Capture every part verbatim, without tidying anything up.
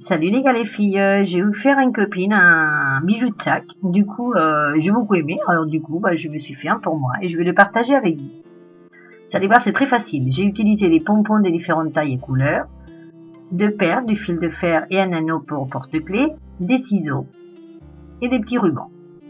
Salut les gars les filles, euh, j'ai eu faire à une copine un bijou de sac. Du coup, euh, j'ai beaucoup aimé. Alors du coup, bah, je me suis fait un pour moi et je vais le partager avec vous. Vous allez voir, c'est très facile. J'ai utilisé des pompons de différentes tailles et couleurs, deux perles, du fil de fer et un anneau pour porte-clés, des ciseaux et des petits rubans.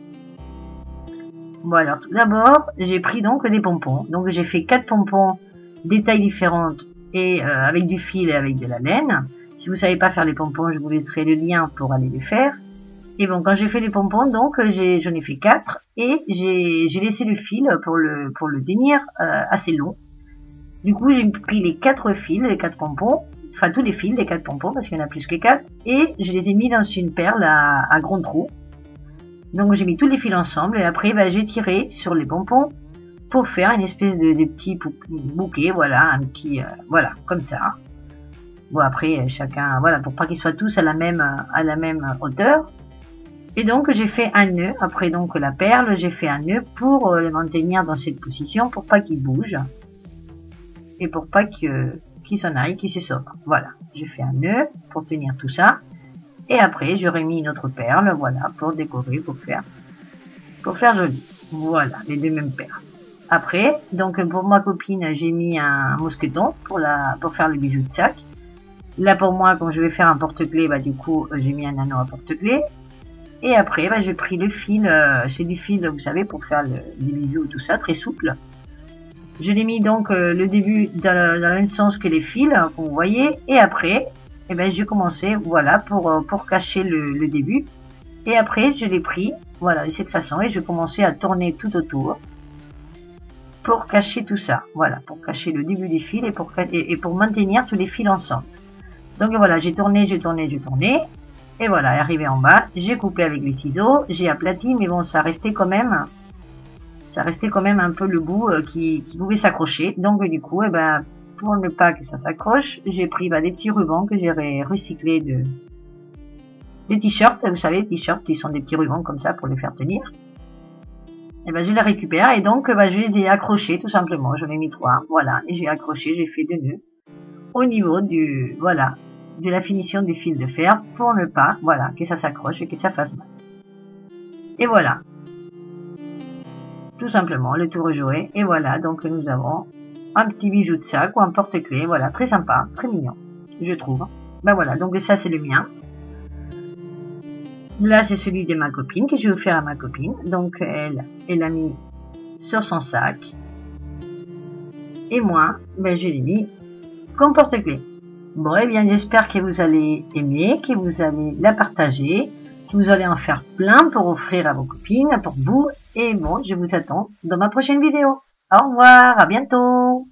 Bon alors, tout d'abord, j'ai pris donc des pompons. Donc j'ai fait quatre pompons des tailles différentes et euh, avec du fil et avec de la laine. Si vous savez pas faire les pompons, je vous laisserai le lien pour aller les faire. Et bon, quand j'ai fait les pompons, donc j'ai j'en ai fait quatre et j'ai j'ai laissé le fil pour le pour le tenir euh, assez long. Du coup, j'ai pris les quatre fils, les quatre pompons, enfin tous les fils, les quatre pompons parce qu'il y en a plus que quatre, et je les ai mis dans une perle à, à grand trou. Donc j'ai mis tous les fils ensemble et après bah, j'ai tiré sur les pompons pour faire une espèce de, de petit bouquet, voilà, un petit, euh, voilà, comme ça. Bon après chacun, voilà, pour pas qu'ils soient tous à la même à la même hauteur. Et donc j'ai fait un nœud après donc la perle, j'ai fait un nœud pour le maintenir dans cette position pour pas qu'il bouge et pour pas que qu'il s'en aille, qu'il se sauve. Voilà, j'ai fait un nœud pour tenir tout ça. Et après j'aurais mis une autre perle, voilà, pour décorer, pour faire pour faire joli. Voilà, les deux mêmes perles. Après, donc pour ma copine, j'ai mis un mousqueton pour la pour faire le bijou de sac. Là pour moi, quand je vais faire un porte-clés, bah du coup j'ai mis un anneau à porte-clés. Et après, bah, j'ai pris le fil, euh, c'est du fil, vous savez, pour faire le, les bijoux, tout ça, très souple. Je l'ai mis donc euh, le début dans le, dans le même sens que les fils, comme vous voyez. Et après, eh ben j'ai commencé, voilà, pour euh, pour cacher le, le début. Et après, je l'ai pris, voilà, de cette façon, et je commençais à tourner tout autour pour cacher tout ça, voilà, pour cacher le début des fils et pour et, et pour maintenir tous les fils ensemble. Donc voilà, j'ai tourné, j'ai tourné, j'ai tourné. Et voilà, arrivé en bas, j'ai coupé avec les ciseaux, j'ai aplati, mais bon, ça restait quand même, ça restait quand même un peu le bout euh, qui, qui pouvait s'accrocher. Donc du coup, eh ben, pour ne pas que ça s'accroche, j'ai pris bah, des petits rubans que j'ai recyclés de des t-shirts. Vous savez, les t-shirts, ils sont des petits rubans comme ça pour les faire tenir. Et ben, je les récupère et donc bah, je les ai accrochés tout simplement. J'en ai mis trois, voilà, et j'ai accroché, j'ai fait deux nœuds au niveau du, voilà, de la finition du fil de fer pour ne pas, voilà, que ça s'accroche et que ça fasse mal. Et voilà. Tout simplement, le tour est joué. Et voilà, donc nous avons un petit bijou de sac ou un porte-clés. Voilà, très sympa, très mignon, je trouve. Ben voilà, donc ça c'est le mien. Là c'est celui de ma copine que je vais faire à ma copine. Donc elle, elle l'a mis sur son sac. Et moi, ben je l'ai mis comme porte-clés. Bon, eh bien, j'espère que vous allez aimer, que vous allez la partager, que vous allez en faire plein pour offrir à vos copines, pour vous. Et bon, je vous attends dans ma prochaine vidéo. Au revoir, à bientôt.